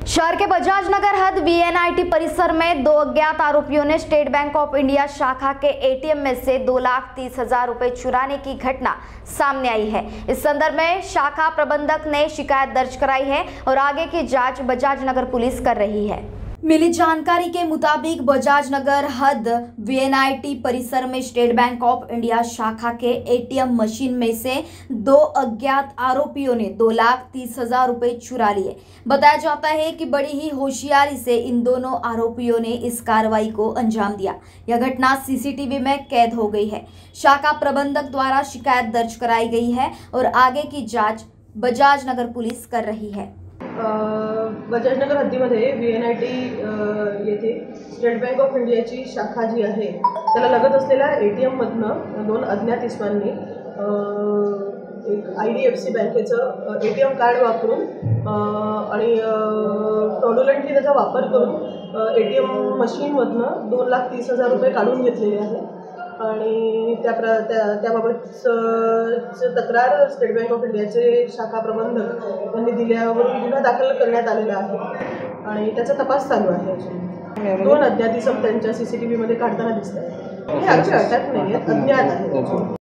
शहर के बजाज नगर हद वीएनआईटी परिसर में दो अज्ञात आरोपियों ने स्टेट बैंक ऑफ इंडिया शाखा के एटीएम में से 2,30,000 रुपए चुराने की घटना सामने आई है। इस संदर्भ में शाखा प्रबंधक ने शिकायत दर्ज कराई है और आगे की जांच बजाज नगर पुलिस कर रही है। मिली जानकारी के मुताबिक बजाज नगर हद वीएनआईटी परिसर में स्टेट बैंक ऑफ इंडिया शाखा के एटीएम मशीन में से दो अज्ञात आरोपियों ने 2,30,000 रुपए चुरा लिए। बताया जाता है कि बड़ी ही होशियारी से इन दोनों आरोपियों ने इस कार्रवाई को अंजाम दिया। यह घटना सीसीटीवी में कैद हो गई है। शाखा प्रबंधक द्वारा शिकायत दर्ज कराई गई है और आगे की जांच बजाज नगर पुलिस कर रही है। बजाज नगर हद्दीमध्ये वीएनआयटी येथे स्टेट बँक ऑफ इंडियाची शाखा जी आहे त्याला लगत असलेल्या एटीएम मधनं दोन अज्ञात इसमांनी एक IDFC बँकेचं एटीएम कार्ड वापरून आणि फ्रॉडुलंटली त्याचा वापर करून एटीएम मशीनमधनं 2,30,000 रुपये काढून घेतलेले आहे आणि त्याबाबतची तक्रार स्टेट बँक ऑफ इंडियाचे शाखा प्रबंधक यांनी दिल्यावरून गुन्हा दाखल करण्यात आलेला आहे आणि त्याचा तपास चालू आहे। दोन अज्ञात इसम त्यांच्या CCTV मध्ये काढताना दिसत आहेत। हे अटक नाही आहेत, अज्ञात आहेत।